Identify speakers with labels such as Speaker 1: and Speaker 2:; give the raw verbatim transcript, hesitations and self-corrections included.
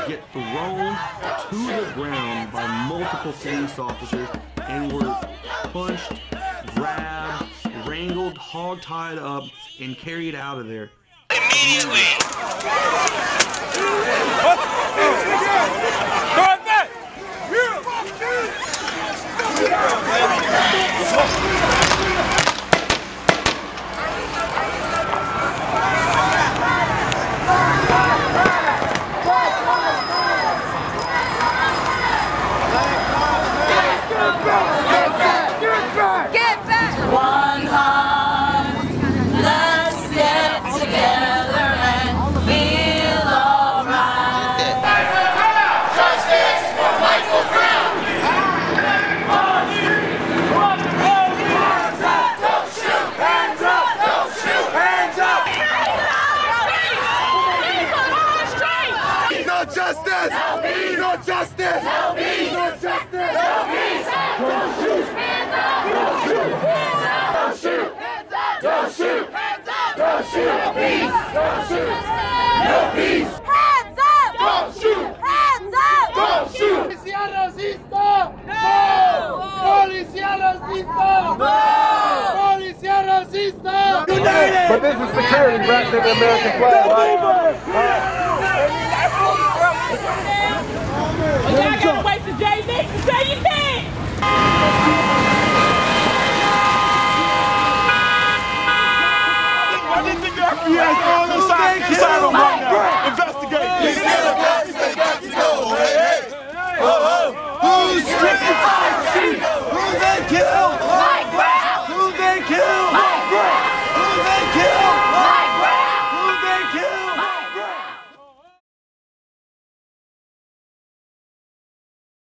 Speaker 1: get thrown to the ground by multiple police officers and were punched, grabbed, wrangled, hog-tied up, and carried out of there.
Speaker 2: Immediately!
Speaker 3: Justice! No peace! No justice! No peace! No justice! No peace! Don't shoot! Hands up! Don't shoot! Hands up! Don't shoot! Hands up! Don't shoot! Hands up! Don't shoot! No peace! Don't shoot! No peace! Hands up! Don't shoot! Hands up! Don't shoot! Policía racista! No! Policía racista! No! Policía racista! United! But this is security wrapped in the American flag, right?
Speaker 4: Y'all gotta wait for J V to say you can't!